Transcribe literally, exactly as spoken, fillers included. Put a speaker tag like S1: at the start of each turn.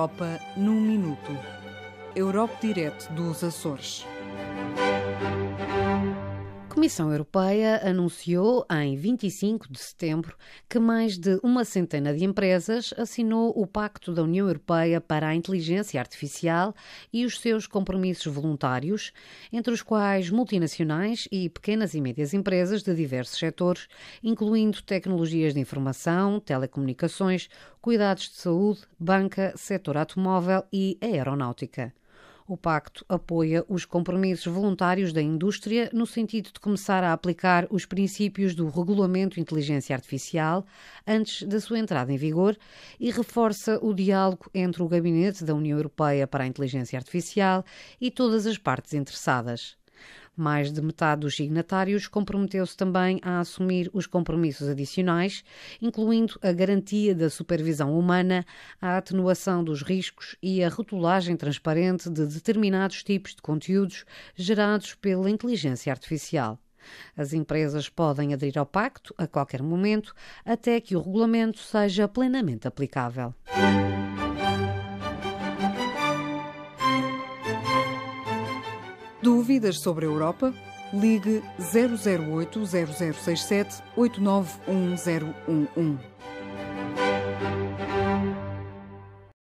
S1: Europa num minuto. Europe Direct dos Açores.
S2: A Comissão Europeia anunciou em vinte e cinco de setembro que mais de uma centena de empresas assinou o Pacto da União Europeia para a Inteligência Artificial e os seus compromissos voluntários, entre os quais multinacionais e pequenas e médias empresas de diversos setores, incluindo tecnologias de informação, telecomunicações, cuidados de saúde, banca, setor automóvel e aeronáutica. O Pacto apoia os compromissos voluntários da indústria no sentido de começar a aplicar os princípios do Regulamento de Inteligência Artificial antes da sua entrada em vigor e reforça o diálogo entre o Gabinete da União Europeia para a Inteligência Artificial e todas as partes interessadas. Mais de metade dos signatários comprometeu-se também a assumir os compromissos adicionais, incluindo a garantia da supervisão humana, a atenuação dos riscos e a rotulagem transparente de determinados tipos de conteúdos gerados pela inteligência artificial. As empresas podem aderir ao pacto a qualquer momento, até que o regulamento seja plenamente aplicável.
S1: Dúvidas sobre a Europa? Ligue zero zero oito, zero zero seis sete, oito nove um zero um um.